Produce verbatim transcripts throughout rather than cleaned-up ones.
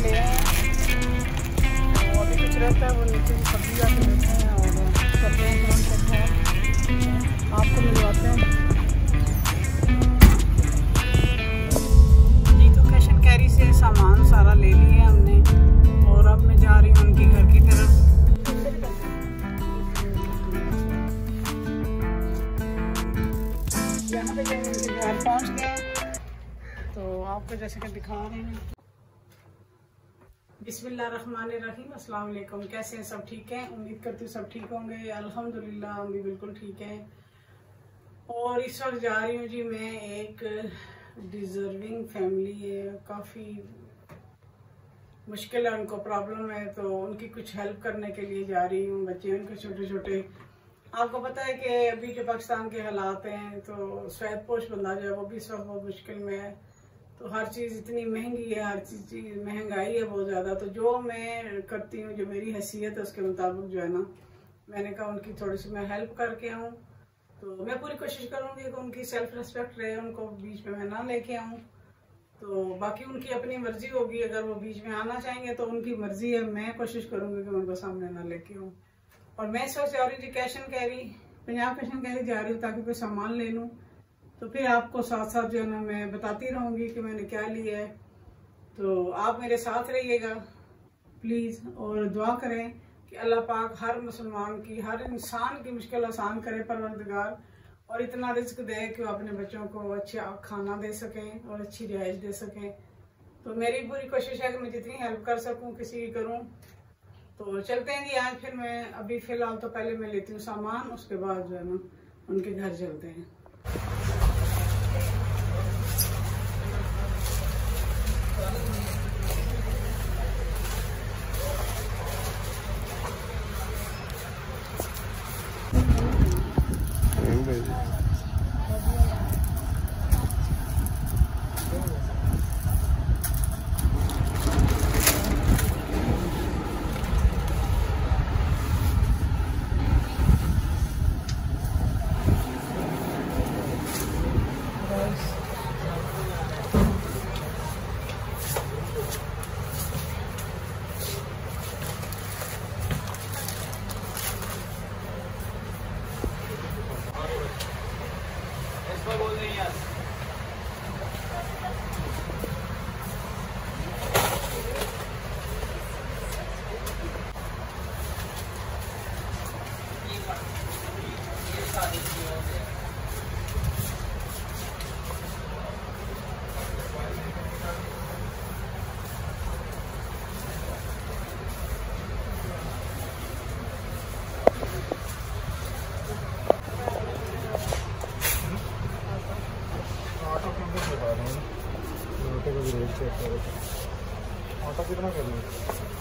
ले आए हैं। तो अभी कुछ रहता है वो नीचे की सब्जी जाके लेते हैं और करते हैं तुरंत है आपको मिलवाते हैं। जी तो कैश एंड कैरी से सामान सारा ले लिया हमने और अब मैं जा रही हूँ उनके घर की तरफ। यहाँ पे जब उनके घर पहुँच गए तो आपको जैसे कि दिखा रहे हैं। बिस्मिल्लाहिर्रहमानिर्रहीम, अस्सलाम वालेकुम। कैसे हैं सब? ठीक हैं, उम्मीद करती हूँ सब ठीक होंगे। अल्हम्दुलिल्लाह हम भी बिल्कुल ठीक हैं। और इस वक्त जा रही हूँ जी मैं, एक डिजर्विंग फैमिली है, काफ़ी मुश्किल है, उनको प्रॉब्लम है, तो उनकी कुछ हेल्प करने के लिए जा रही हूँ। बच्चे उनके छोटे छोटे, आपको पता है कि अभी जो पाकिस्तान के हालात हैं तो सफेदपोश बंदा जो है वो भी इस वक्त बहुत मुश्किल में है। तो हर चीज़ इतनी महंगी है, हर चीज़ महंगाई है बहुत ज़्यादा। तो जो मैं करती हूँ, जो मेरी हैसियत है उसके मुताबिक जो है ना, मैंने कहा उनकी थोड़ी सी मैं हेल्प करके आऊँ। तो मैं पूरी कोशिश करूँगी कि उनकी सेल्फ रिस्पेक्ट रहे, उनको बीच में मैं ना लेके आऊँ। तो बाकी उनकी अपनी मर्जी होगी, अगर वो बीच में आना चाहेंगे तो उनकी मर्जी है। मैं कोशिश करूँगी कि उनको सामने ना लेके आऊँ। और मैं सोच जा रही थी cash and carry, Punjab cash and carry जा रही हूँ ताकि कोई सामान ले लूँ। तो फिर आपको साथ साथ जो है ना मैं बताती रहूँगी कि मैंने क्या लिया है। तो आप मेरे साथ रहिएगा प्लीज़ और दुआ करें कि अल्लाह पाक हर मुसलमान की, हर इंसान की मुश्किल आसान करे परवरदिगार, और इतना रिस्क दे कि वो अपने बच्चों को अच्छा खाना दे सकें और अच्छी रिहाइश दे सकें। तो मेरी पूरी कोशिश है कि मैं जितनी हेल्प कर सकूँ किसी की करूँ। तो चलते हैं जी आज। फिर मैं अभी फ़िलहाल तो पहले मैं लेती हूँ सामान, उसके बाद जो है ना उनके घर चलते हैं। आटा कितना कर लो?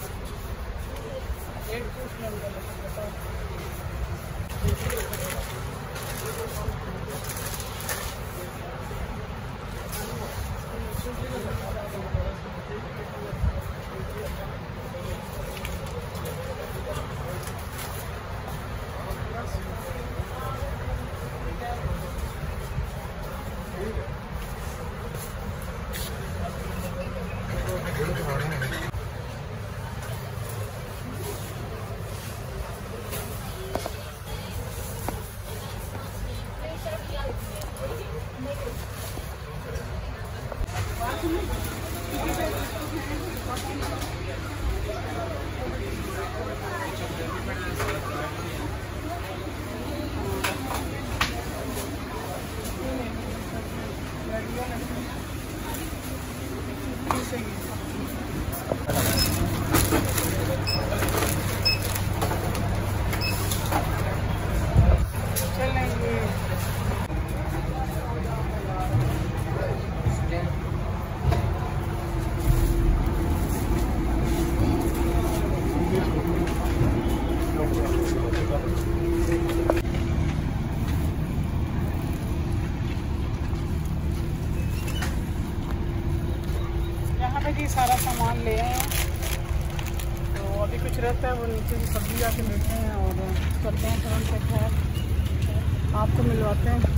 जी सारा सामान ले आए हैं। तो अभी कुछ रहता है वो नीचे की सब्जी जाके लेते हैं और करते हैं तुरंत है आपको मिलवाते हैं।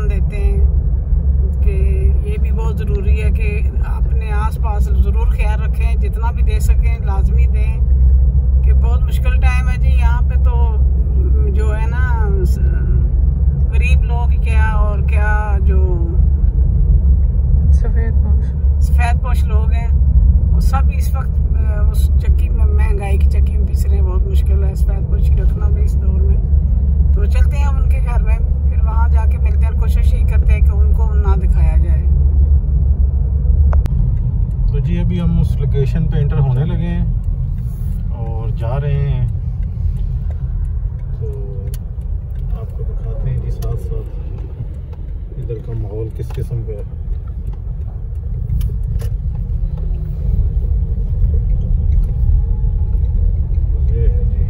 सामान देते हैं कि ये भी बहुत ज़रूरी है कि अपने आसपास ज़रूर ख्याल रखें, जितना भी दे सकें लाजमी दें कि बहुत मुश्किल टाइम है जी। यहाँ पे तो जो है ना गरीब लोग क्या और क्या जो सफ़ेद पोश सफ़ेद पोश लोग हैं वो सब इस वक्त उस चक्की में, महंगाई की चक्की में पिस रहे हैं। बहुत मुश्किल है सफ़ेद पोशी रखना भी इस दौर में। तो चलते हैं हम उनके घर में, फिर वहाँ जाके मिलते हैं। कोशिश ही करते हैं कि उनको ना दिखाया जाए। तो जी अभी हम उस लोकेशन पे एंटर होने लगे हैं और जा रहे हैं, तो आपको दिखाते हैं जी साथ साथ इधर का माहौल किस किस्म का है। ये है जी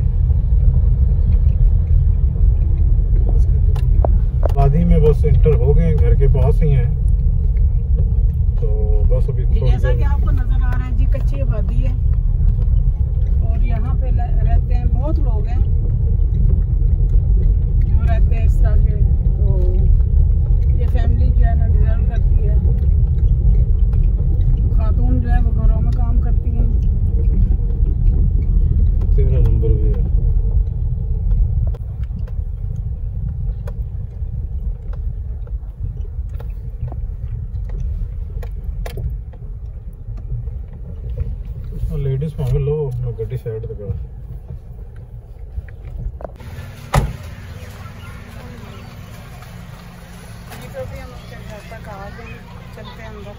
वादी में, बस एंटर हो गए हैं, घर के पास ही हैं। तो बस अभी जैसा कि आपको नजर आ रहा है जी कच्ची आबादी है और यहाँ पे रहते हैं बहुत लोग हैं जो रहते हैं इस तरह के। तो ये फैमिली जो है ना डिजर्व करती है। खातून जो है वो घरों में काम करती हैं। तेरह नंबर भी है। लेडीज भावे लो, मैं गड्डी साइड पे करा। अभी तो भी हम उसके घर तक आ गए, चलते हैं अंदर।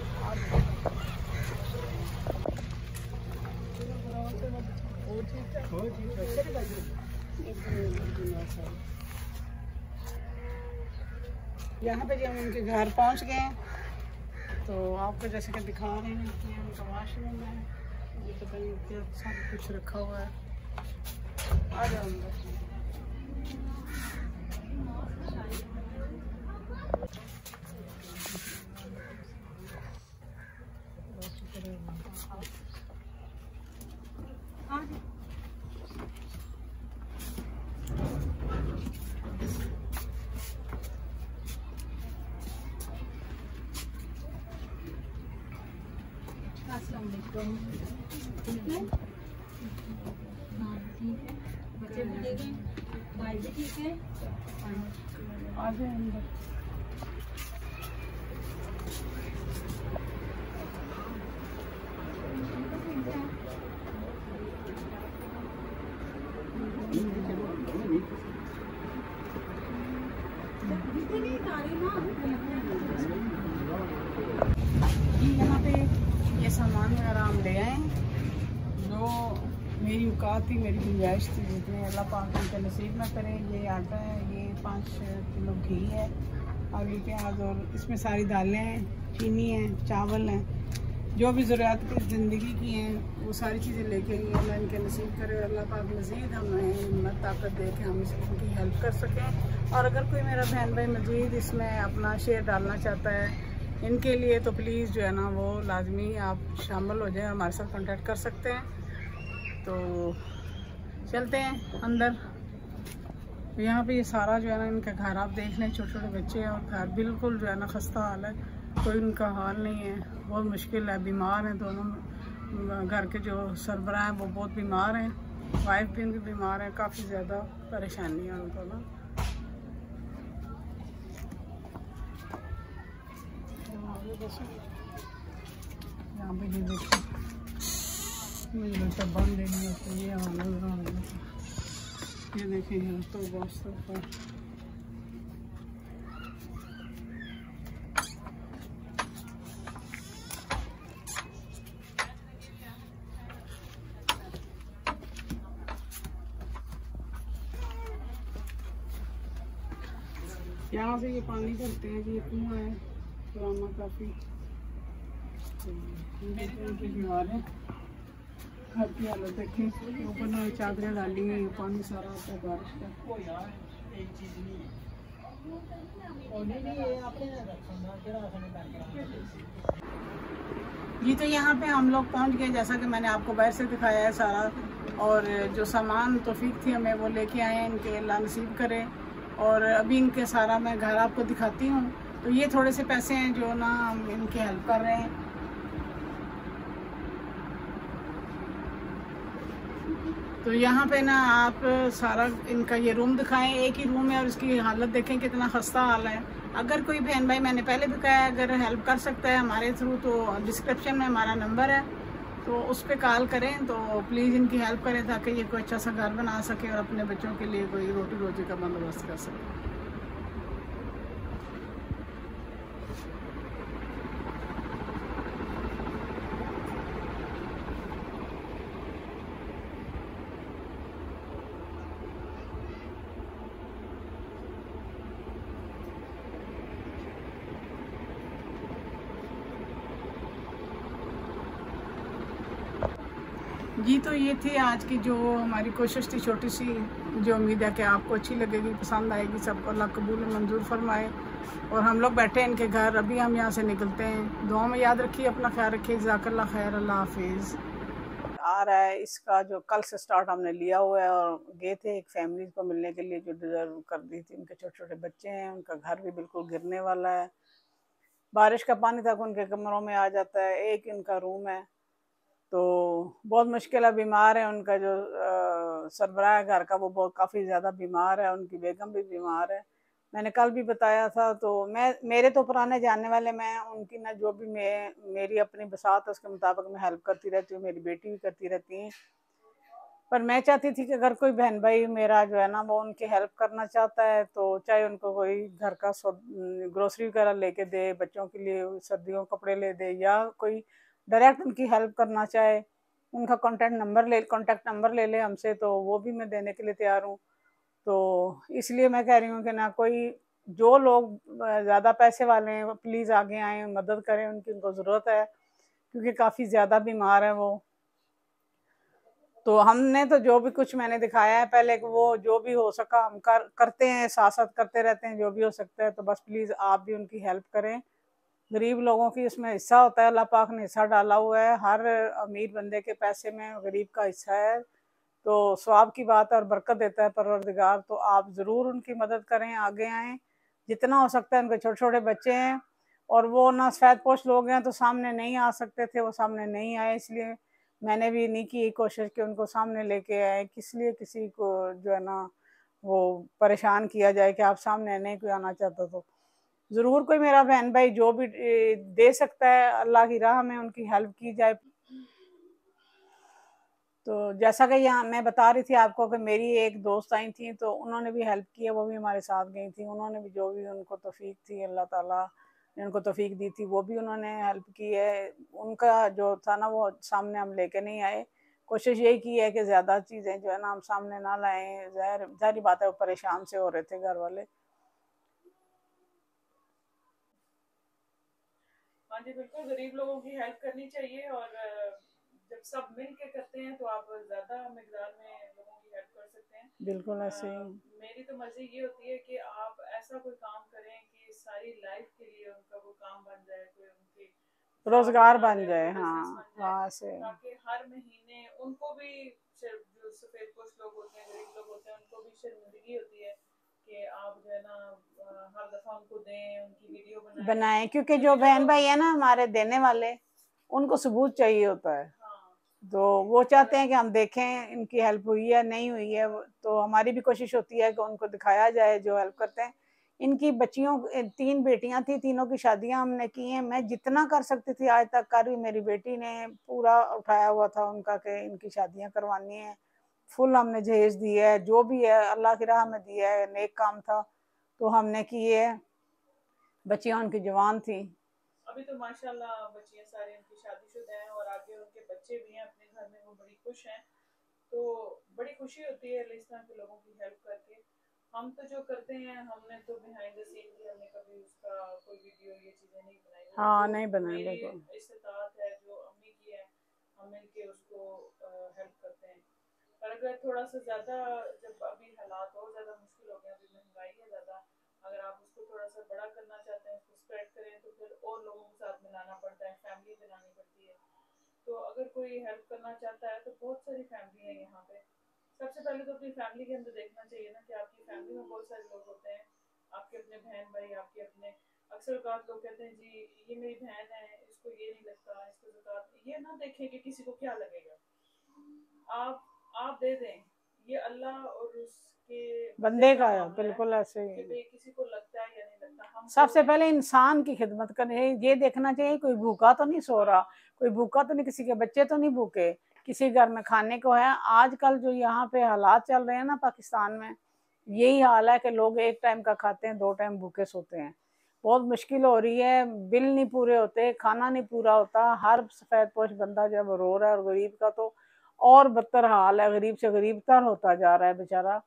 यहाँ पे जब हम उनके घर पहुँच गए तो आपको जैसे कि दिखा रहे हैं कि उनका वॉशरूम है, ये पता नहीं क्या सब कुछ रखा हुआ है। आ जाओ अंदर। बच्चे भी ले गए, भाई भी ठीक है। आ जाओ अंदर। यहाँ पे ये सामान वगैरह हम ले आए जो मेरी औकात थी, मेरी गुंजाइश थी, जितने अल्लाह पाक उनके नसीब में करे। ये आटा है, ये पाँच किलो घी है, आलू प्याज और इसमें सारी दालें हैं, चीनी है, चावल हैं, जो भी ज़रूरत की ज़िंदगी की हैं वो सारी चीज़ें लेके गई। अल्लाह इनके नसीब करे, अल्लाह पाक मज़ीद हमें हिम्मत ताकत दे के हम इसकी हेल्प कर सकें। और अगर कोई मेरा बहन भाई मज़ीद इसमें अपना शेयर डालना चाहता है इनके लिए तो प्लीज़ जो है ना वो लाजमी आप शामिल हो जाए, हमारे साथ कांटेक्ट कर सकते हैं। तो चलते हैं अंदर। यहाँ पे ये सारा जो है ना इनका घर आप देख लें, छोटे छोटे बच्चे हैं और घर बिल्कुल जो है ना खस्ता हाल है, कोई उनका हाल नहीं है, बहुत मुश्किल है। बीमार हैं दोनों, घर के जो सरबराह हैं वो बहुत बीमार हैं, वाइफ भी उनकी बीमार है, काफ़ी ज़्यादा परेशानी है उनको ना। यहाँ पे ये देखिए मुझे लगता है बंद देनी है, ये ये देखें यहाँ तो बस तो यहाँ से ये पानी भरते हैं, ये कुआं है पुराना काफ़ी। बीमार है, घर की हालत देखें, ऊपर ना चादरें डाली हैं, ये पानी सारा आता है बारिश का। जी तो यहाँ पे हम लोग पहुँच गए, जैसा कि मैंने आपको बाहर से दिखाया है सारा। और जो सामान तौफीक थी हमें वो लेके आए हैं, इनके अल्लाह नसीब करे। और अभी इनके सारा मैं घर आपको दिखाती हूँ। तो ये थोड़े से पैसे हैं जो ना हम इनकी हेल्प कर रहे हैं। तो यहाँ पे ना आप सारा इनका ये रूम दिखाएं, एक ही रूम है और इसकी हालत देखें कितना खस्ता हाल है। अगर कोई बहन भाई, मैंने पहले भी कहा है, अगर हेल्प कर सकता है हमारे थ्रू तो डिस्क्रिप्शन में हमारा नंबर है, तो उस पर कॉल करें, तो प्लीज़ इनकी हेल्प करें ताकि ये कोई अच्छा सा घर बना सके और अपने बच्चों के लिए कोई रोटी रोटी का बंदोबस्त कर सके। जी, तो ये थी आज की जो हमारी कोशिश थी छोटी सी, जो उम्मीद है कि आपको अच्छी लगेगी, पसंद आएगी। सबको अल्लाह कबूल मंजूर फरमाए। और हम लोग बैठे हैं इनके घर, अभी हम यहाँ से निकलते हैं। दुआ में याद रखिए, अपना ख्याल रखिए। जज़ाकल्लाह खैर, अल्लाह हाफिज़। आ रहा है इसका जो कल से स्टार्ट हमने लिया हुआ है, और गए थे एक फैमिली को मिलने के लिए जो डिज़र्व कर दी थी। उनके छोटे छोटे बच्चे हैं, उनका घर भी बिल्कुल गिरने वाला है, बारिश का पानी तक उनके कमरों में आ जाता है। एक इनका रूम है, तो बहुत मुश्किल है। बीमार है, उनका जो सरबराह घर का वो बहुत काफ़ी ज़्यादा बीमार है, उनकी बेगम भी बीमार है। मैंने कल भी बताया था। तो मैं मेरे तो पुराने जानने वाले, मैं उनकी ना जो भी मैं मेरी अपनी बसात है उसके मुताबिक मैं हेल्प करती रहती हूँ, मेरी बेटी भी करती रहती है। पर मैं चाहती थी कि अगर कोई बहन भाई मेरा जो है ना वो उनकी हेल्प करना चाहता है, तो चाहे उनको कोई घर का ग्रोसरी वगैरह लेके दे, बच्चों के लिए सर्दियों कपड़े ले दे, या कोई डायरेक्ट उनकी हेल्प करना चाहे, उनका कॉन्टैक्ट नंबर ले कॉन्टैक्ट नंबर ले ले हमसे, तो वो भी मैं देने के लिए तैयार हूँ। तो इसलिए मैं कह रही हूँ कि ना कोई जो लोग ज़्यादा पैसे वाले हैं वो प्लीज़ आगे आएँ, मदद करें, उनकी उनको ज़रूरत है, क्योंकि काफ़ी ज़्यादा बीमार है वो। तो हमने तो जो भी कुछ मैंने दिखाया है पहले, वो जो भी हो सका हम कर करते हैं, साथ साथ करते रहते हैं जो भी हो सकता है। तो बस प्लीज़ आप भी उनकी हेल्प करें। गरीब लोगों की इसमें हिस्सा होता है, अल्लाह पाक ने हिस्सा डाला हुआ है। हर अमीर बंदे के पैसे में गरीब का हिस्सा है, तो सवाब की बात है और बरकत देता है परवरदिगार। तो आप ज़रूर उनकी मदद करें, आगे आएँ जितना हो सकता है। उनके छोटे छोटे बच्चे हैं और वो ना सफ़ेद पोश लोग हैं, तो सामने नहीं आ सकते थे, वो सामने नहीं आए, इसलिए मैंने भी नहीं की कोशिश कि उनको सामने लेके आए। किस लिए किसी को जो है ना वो परेशान किया जाए कि आप सामने नहीं कोई आना चाहता। तो ज़रूर कोई मेरा बहन भाई जो भी दे सकता है, अल्लाह की राह में उनकी हेल्प की जाए। तो जैसा कि यहाँ मैं बता रही थी आपको कि मेरी एक दोस्त आई थी, तो उन्होंने भी हेल्प की है, वो भी हमारे साथ गई थी। उन्होंने भी जो भी उनको तौफीक थी, अल्लाह ताला ने उनको तौफीक दी थी, वो भी उन्होंने हेल्प की है। उनका जो था ना वो सामने हम लेके नहीं आए। कोशिश यही की है कि ज़्यादा चीज़ें जो है ना हम सामने ना लाएं। ज़ाहिर ज़ाहिर बात है, वो परेशान से हो रहे थे घर वाले। हाँ जी, बिल्कुल गरीब लोगों की हेल्प करनी चाहिए, और जब सब मिल के करते हैं तो आप ज़्यादा मकदार में लोगों की हेल्प कर सकते हैं। बिल्कुल ऐसे ही। मेरी तो मर्जी ये होती है कि आप ऐसा कोई काम करें कि सारी लाइफ के लिए उनका वो काम बन जाए, कोई उनकी रोजगार बन जाए। हाँ हाँ, से ताकि हर महीने उनको भी, जो सफेद पोश लोग होते हैं, गरीब लोग होते हैं, उनको भी शर्मिंदगी होती है कि आप जो है ना हर दफा उनको दें, उनकी वीडियो बनाएं बनाएं क्योंकि जो बहन भाई है ना हमारे देने वाले, उनको सबूत चाहिए होता है। तो वो चाहते हैं कि हम देखें इनकी हेल्प हुई है नहीं हुई है। तो हमारी भी कोशिश होती है कि उनको दिखाया जाए जो हेल्प करते हैं। इनकी बच्चियों, तीन बेटियां थी, तीनों की शादियां हमने की हैं। मैं जितना कर सकती थी आज तक कर रही। मेरी बेटी ने पूरा उठाया हुआ था उनका कि इनकी शादियां करवानी है, फुल हमने जहेज दी है, जो भी है अल्लाह की राह में दिया है, नेक काम था तो हमने किए है। बच्चियां उनकी जवान थी, अभी तो माशाल्लाह बच्चियां सारी उनकी शादीशुदा हैं और आगे उनके बच्चे भी हैं अपने घर में, वो बड़ी खुश हैं। तो बड़ी खुशी होती है इस तरह के लोगों की हेल्प करके। हम तो जो करते हैं, हमने तो बिहाइंड द सीन भी हमने कभी उसका कोई वीडियो ये चीजें नहीं बनाई। हाँ, नहीं बनाई। मेरी इस्तेताअत है जो अम्मी की है, हम मिलके उसको हेल्प करते हैं। पर अगर थोड़ा सा ज्यादा, जब अभी हालात और ज्यादा मुश्किल हो गए, अभी महंगाई है ज्यादा, अगर आप उसको थोड़ा सा बड़ा करना चाहते हैं, उसको स्प्रेड करें, तो फिर और लोगों के साथ मिलाना पड़ता है, फैमिली बनानी पड़ती है। तो अगर कोई हेल्प करना चाहता है तो बहुत सारी फैमिली है यहाँ पे। सबसे पहले तो अपनी फैमिली के अंदर देखना चाहिए ना कि आपकी फैमिली में बहुत सारे लोग होते हैं, आपके अपने बहन भाई, आपके अपने अक्सर औकात लोग कहते हैं जी ये मेरी बहन है, इसको ये नहीं लगता, इसको ज़कात, ये ना देखें कि किसी को क्या लगेगा, आप आप दे दें, ये अल्लाह और उसके बंदे का है, मामला बिल्कुल ऐसे ही कि भाई किसी को लगता है या नहीं लगता। हम सबसे पहले इंसान की खिदमत करनी, ये देखना चाहिए कोई भूखा तो नहीं सो रहा, कोई भूखा तो नहीं, किसी के बच्चे तो नहीं भूखे, किसी घर में खाने को है। आजकल जो यहाँ पे हालात चल रहे हैं ना पाकिस्तान में, यही हाल है कि लोग एक टाइम का खाते हैं, दो टाइम भूखे सोते हैं। बहुत मुश्किल हो रही है, बिल नहीं पूरे होते, खाना नहीं पूरा होता, हर सफ़ेद पोश बंदा जब रो रहा है, और गरीब का तो और बदतर हाल है, गरीब से गरीब तर होता जा रहा है बेचारा।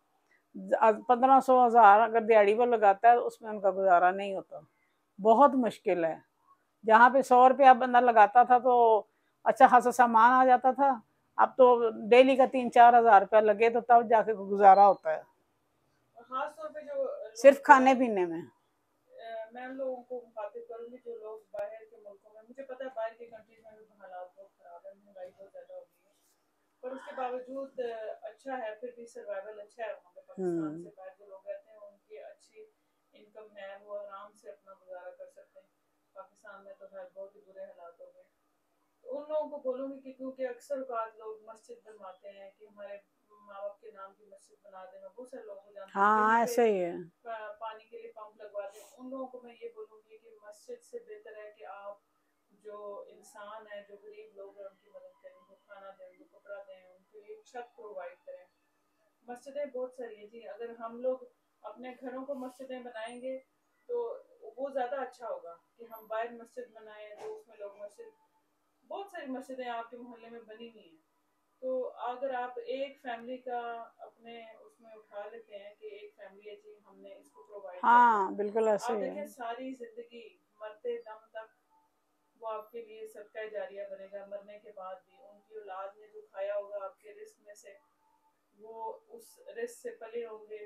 पंद्रह सौ हजार अगर दिहाड़ी पर लगाता है तो उसमें उनका गुजारा नहीं होता, बहुत मुश्किल है। जहाँ पे सौ रुपया बंदा लगाता था तो अच्छा खासा सामान आ जाता था, अब तो डेली का तीन चार हजार रुपया लगे तो तब जाके गुजारा होता है, खास तौर पे जो सिर्फ खाने पीने में। मैं उन लोगों को मुखातिब करूंगी जो लोग बाहर के मुल्कों में, मुझे पता है बाहर की कंट्रीज में भी हालात बहुत खराब है, महंगाई बहुत ज्यादा हो गई है, पर उसके बावजूद अच्छा है, फिर भी सर्वाइवल अच्छा है वहाँ पे। पाकिस्तान से बाहर जो लोग रहते हैं उनकी अच्छी इनकम है, वो आराम से अपना गुजारा कर सकते हैं। पाकिस्तान में तो खैर बहुत ही बुरे हालात हो गए। तो उन लोगों को बोलूँगी कि क्योंकि अक्सर औकात लोग मस्जिद बनवाते हैं कि हमारे माँ बाप के नाम की मस्जिद बना देना, बहुत सारे लोगों को जानते हैं, हाँ ऐसे ही है, पानी के लिए पंप लगवा दें। उन लोगों को मैं ये बोलूँगी कि मस्जिद से बेहतर है कि आप जो इंसान है, जो गरीब लोग हैं, उनकी मदद करें, उनको खाना दें, उनको कपड़ा दें, उनके लिए छत प्रोवाइड करें। मस्जिदें बहुत सारी है जी, अगर हम लोग अपने घरों को मस्जिदें बनाएंगे तो वो ज़्यादा अच्छा होगा कि हम बाहर मस्जिद बनाएं तो उसमें लोग मस्जिद, बहुत सारी मस्जिदें आपके मोहल्ले में बनी हुई हैं, तो अगर आप एक फैमिली का अपने उसमें उठा लेते हैं कि एक फैमिली है जी हमने इसको प्रोवाइड हाँ बिल्कुल ऐसे आप ही देखें है। सारी जिंदगी मरते दम तक वो आपके लिए सदका जारिया बनेगा, मरने के बाद भी उनकी औलाद ने जो खाया होगा आपके रिस्क में से, वो उस रिस्क से पले होंगे।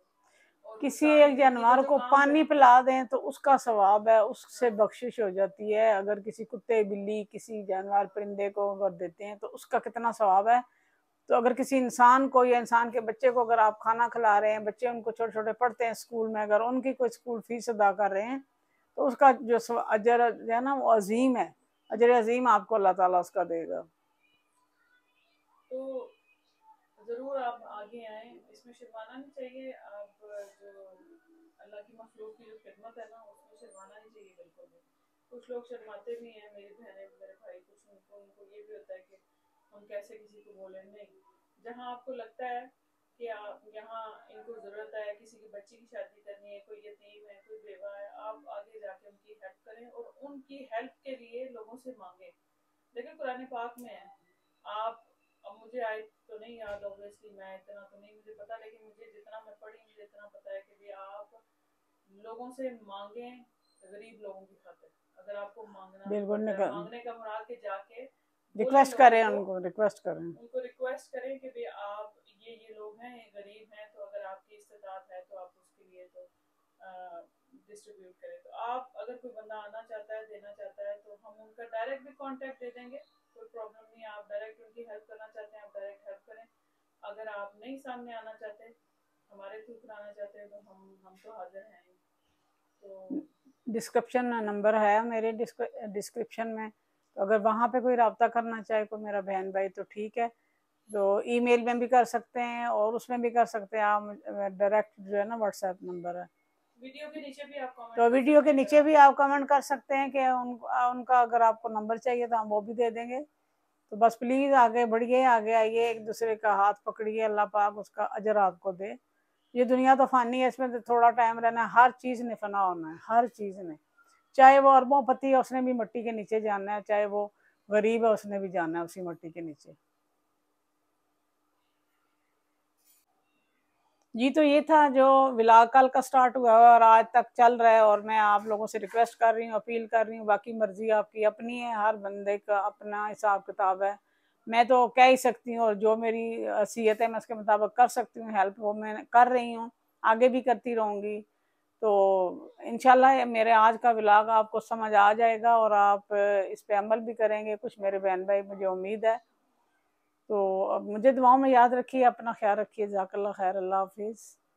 किसी एक जानवर को पानी पिला दें तो उसका सवाब है, उससे बख्शिश हो जाती है। अगर किसी कुत्ते बिल्ली किसी जानवर परिंदे को अगर देते हैं तो उसका कितना सवाब है। तो अगर किसी इंसान को या इंसान के बच्चे को अगर आप खाना खिला रहे हैं, बच्चे उनको छोटे छोटे पढ़ते हैं स्कूल में, अगर उनकी कोई स्कूल फीस अदा कर रहे हैं तो उसका जो अजर जो है ना वो अजीम है, अजर अजीम आपको अल्लाह ताला उसका देगा। तो ज़रूर आप आगे आएँ, इसमें शर्माना नहीं चाहिए। आप जो अल्लाह की मखलूक की जो खिदमत है ना, उसमें शर्माना नहीं चाहिए बिल्कुल भी। कुछ लोग शर्माते भी हैं, मेरी बहनें मेरे भाई, कुछ उनको उनको ये भी होता है कि हम कैसे किसी को बोलें। नहीं, जहाँ आपको लगता है कि आप यहाँ इनको ज़रूरत है, किसी की बच्ची की शादी करनी है, कोई यतीम है, कोई बेवा है, आप आगे जाके उनकी हेल्प करें और उनकी हेल्प के लिए लोगों से मांगें। देखिए कुरान पाक में है, आप, अब मुझे आए तो नहीं याद, ऑब्वियसली मैं इतना तो नहीं मुझे पता, लेकिन मुझे जितना मैं पढ़ी मुझे इतना पता है कि भी आप लोगों से मांगें गरीब लोगों की खातिर। अगर आपको मांगना बिल्कुल मांगने का मुराद के जाके रिक्वेस्ट करें, उनको रिक्वेस्ट करें उनको रिक्वेस्ट करें कि भी आप ये ये लोग हैं, ये गरीब हैं, तो अगर आपकी इस्तेताअत है तो आप उसके लिए तो डिस्ट्रीब्यूट करें। तो आप अगर कोई बंदा आना चाहता है, देना चाहता है, तो हम उनका डायरेक्ट भी कांटेक्ट दे देंगे, कोई प्रॉब्लम नहीं है। आप डायरेक्ट उनकी हेल्प करना चाहते हैं, आप डायरेक्ट हेल्प करें। अगर आप नहीं सामने आना चाहते, हमारे थ्रू कराना चाहते हैं, तो हम हम तो हाजिर हैं। तो डिस्क्रिप्शन नंबर है मेरे डिस्क्रिप्शन में, तो अगर वहाँ पे कोई रब्ता करना चाहे कोई मेरा बहन भाई तो ठीक है, तो ईमेल में भी कर सकते हैं और उसमें भी कर सकते हैं आप, डायरेक्ट जो है ना व्हाट्सएप नंबर है। वीडियो के नीचे भी आप कमेंट तो वीडियो के नीचे भी आप कमेंट कर सकते हैं कि उन, उनका अगर आपको नंबर चाहिए तो हम वो भी दे देंगे। तो बस प्लीज़ आगे बढ़िए, आगे आइए, एक दूसरे का हाथ पकड़िए, अल्लाह पाक उसका अजर आपको दे। ये दुनिया तो फानी है, इसमें तो थोड़ा टाइम रहना है, हर चीज़ ने फना होना है, हर चीज़ ने, चाहे वो अरबों पति है उसने भी मिट्टी के नीचे जाना है, चाहे वो गरीब है उसने भी जाना है उसी मिट्टी के नीचे। जी तो ये था जो व्लॉग कल का स्टार्ट हुआ है और आज तक चल रहा है, और मैं आप लोगों से रिक्वेस्ट कर रही हूँ, अपील कर रही हूँ, बाकी मर्जी आपकी अपनी है, हर बंदे का अपना हिसाब किताब है। मैं तो कह ही सकती हूँ और जो मेरी हैसियत है मैं उसके मुताबिक कर सकती हूँ हेल्प, वो मैं कर रही हूँ, आगे भी करती रहूँगी। तो इंशाल्लाह मेरे आज का व्लॉग आपको समझ आ जाएगा और आप इस पे अमल भी करेंगे कुछ मेरे बहन भाई, मुझे उम्मीद है। तो अब मुझे दुआओं में याद रखिए, अपना ख्याल रखिए, जज़ाकल्लाह खैर, अल्लाह हाफिज़।